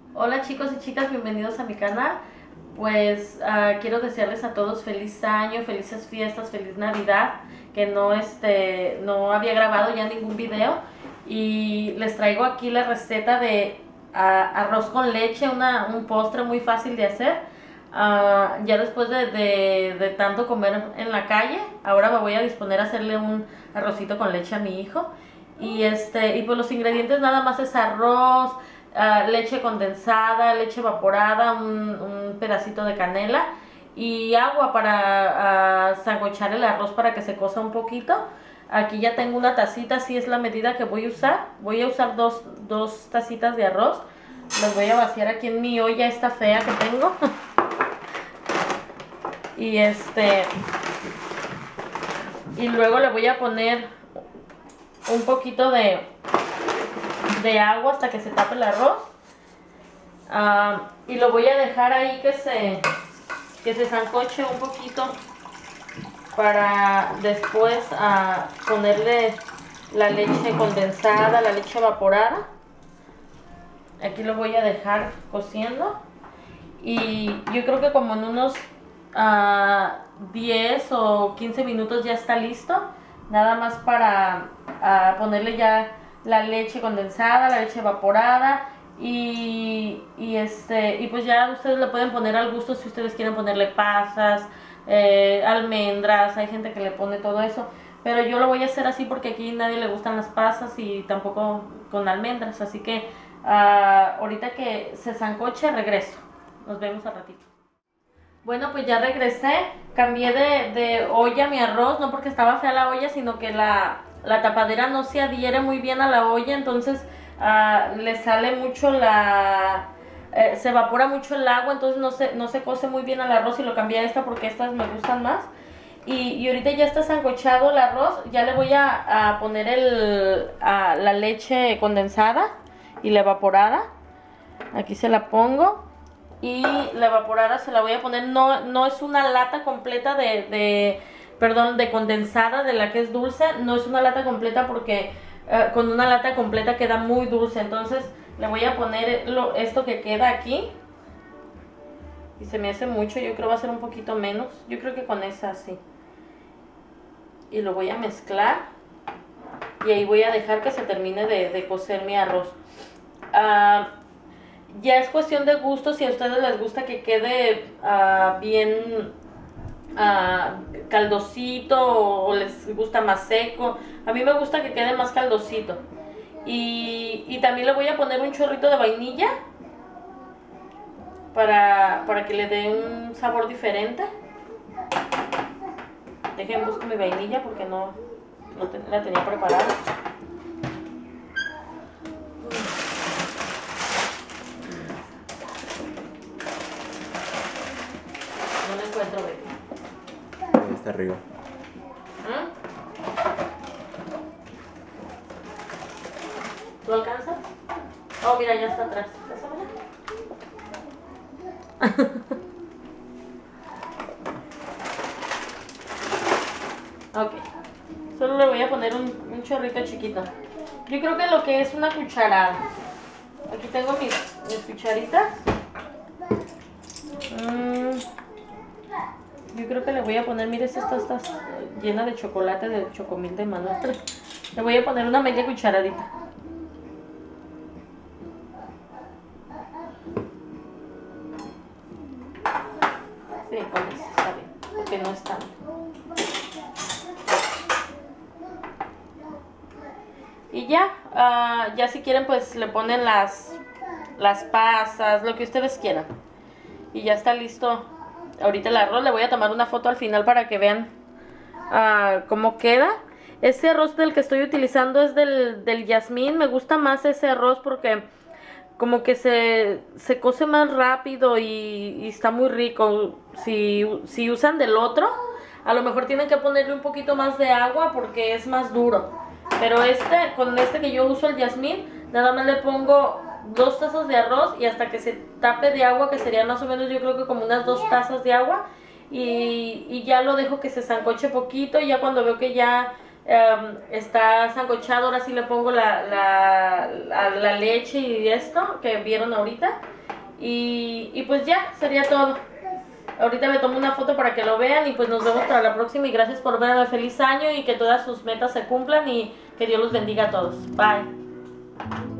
Hola chicos y chicas, bienvenidos a mi canal. Pues quiero desearles a todos feliz año, felices fiestas, feliz Navidad, que no había grabado ya ningún video y les traigo aquí la receta de arroz con leche, un postre muy fácil de hacer. Ya después de tanto comer en la calle, ahora me voy a disponer a hacerle un arrocito con leche a mi hijo. Y pues los ingredientes nada más es arroz, leche condensada, leche evaporada, un pedacito de canela y agua para sancochar el arroz para que se cosa un poquito. Aquí ya tengo una tacita, así es la medida que voy a usar. Voy a usar dos tacitas de arroz. Las voy a vaciar aquí en mi olla esta fea que tengo. Y luego le voy a poner un poquito de agua hasta que se tape el arroz. Y lo voy a dejar ahí que se sancoche un poquito para después ponerle la leche condensada, la leche evaporada. Aquí lo voy a dejar cociendo y yo creo que como en unos 10 o 15 minutos ya está listo. Nada más para ponerle ya la leche condensada, la leche evaporada y pues ya ustedes le pueden poner al gusto si ustedes quieren ponerle pasas, almendras, hay gente que le pone todo eso, pero yo lo voy a hacer así porque aquí a nadie le gustan las pasas y tampoco con almendras, así que ahorita que se sancoche regreso, nos vemos al ratito. Bueno, pues ya regresé, cambié de olla mi arroz, no porque estaba fea la olla, sino que la tapadera no se adhiere muy bien a la olla, entonces le sale mucho se evapora mucho el agua, entonces no se cose muy bien al arroz y lo cambié a esta porque estas me gustan más. Y ahorita ya está sancochado el arroz, ya le voy a poner la leche condensada y la evaporada, aquí se la pongo. Y la evaporada se la voy a poner, no es una lata completa de condensada, de la que es dulce, no es una lata completa porque con una lata completa queda muy dulce, entonces le voy a poner esto que queda aquí, y se me hace mucho, yo creo va a ser un poquito menos, yo creo que con esa así, y lo voy a mezclar, y ahí voy a dejar que se termine de cocer mi arroz. Ya es cuestión de gusto, si a ustedes les gusta que quede bien caldosito o les gusta más seco. A mí me gusta que quede más caldosito. Y también le voy a poner un chorrito de vainilla para que le dé un sabor diferente. Dejen busco mi vainilla porque no la tenía preparada. No la encuentro, baby. Ahí está arriba. ¿Tú alcanzas? Oh, mira, ya está atrás. Ok. Solo le voy a poner un chorrito chiquito. Yo creo que lo que es una cucharada. Aquí tengo mis cucharitas. Yo creo que le voy a poner, mire, esta está llena de chocolate, de chocomil de Manuel. Le voy a poner una media cucharadita. Sí, con eso está bien, porque no es tanto. Y ya si quieren pues le ponen las pasas, lo que ustedes quieran. Y ya está listo ahorita el arroz. Le voy a tomar una foto al final para que vean cómo queda. Este arroz del que estoy utilizando es del Yasmín. Me gusta más ese arroz porque como que se cose más rápido y está muy rico. Si usan del otro, a lo mejor tienen que ponerle un poquito más de agua porque es más duro. Pero con este que yo uso, el Yasmín, nada más le pongo 2 tazas de arroz y hasta que se tape de agua, que serían más o menos yo creo que como unas 2 tazas de agua, y ya lo dejo que se sancoche poquito. Y ya cuando veo que ya está sancochado, ahora sí le pongo la leche y esto que vieron ahorita, Y pues ya, sería todo. Ahorita le tomo una foto para que lo vean y pues nos vemos para la próxima y gracias por verme. Feliz año y que todas sus metas se cumplan y que Dios los bendiga a todos. Bye.